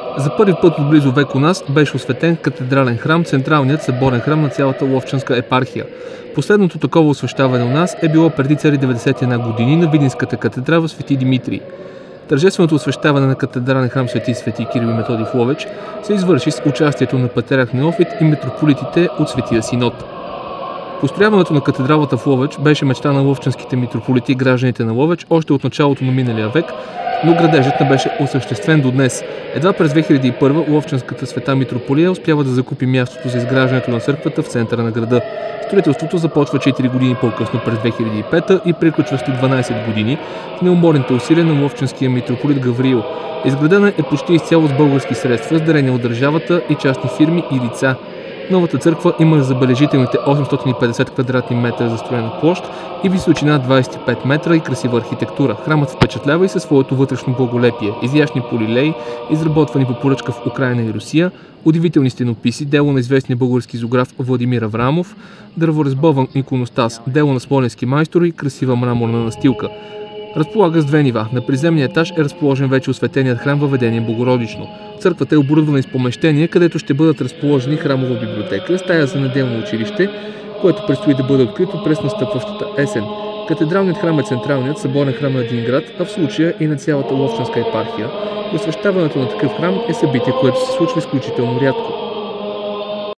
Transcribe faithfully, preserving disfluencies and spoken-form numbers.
За първи път от близо век у нас беше осветен катедрален храм, централният съборен храм на цялата Ловчанска епархия. Последното такова освещаване у нас е било преди цели деветдесет и една години на Видинската катедрала Свети Димитрий. Тържественото освещаване на катедрален храм Свети Свети Кирил и Методий в Ловеч се извърши с участието на патриарх Неофит и митрополитите от Светия Синод. Построяването на катедралата в Ловеч беше мечта на ловчанските митрополити и гражданите на Ловеч още от началото на миналия век, но градежът не беше осъществен до днес. Едва през две хиляди и първа Ловчанската света митрополия успява да закупи мястото за изграждането на църквата в центъра на града. Строителството започва четири години по-късно през две хиляди и пета и приключва след дванадесет години с неуморните усилия на ловчанския митрополит Гавриил. Изградена е почти изцяло с български средства, с дарения от държавата и частни фирми и лица. Новата църква има забележителните осемстотин и петдесет квадратни метра застроена площ и височина двадесет и пет метра и красива архитектура. Храмът впечатлява и със своето вътрешно благолепие, изящни полилеи, изработвани по поръчка в Украйна и Русия, удивителни стенописи, дело на известния български зоограф Владимир Аврамов, дърворезбован иконостас, дело на смоленски майстори и красива мраморна настилка. Разполага с две нива. На приземния етаж е разположен вече осветеният храм Въведение Богородично. Църквата е оборудвана с помещение, където ще бъдат разположени храмова библиотека, стая за неделно училище, което предстои да бъде открито през настъпващата есен. Катедралният храм е централният съборен храм на един град, а в случая и на цялата Ловчанска епархия. Освещаването на такъв храм е събитие, което се случва изключително рядко.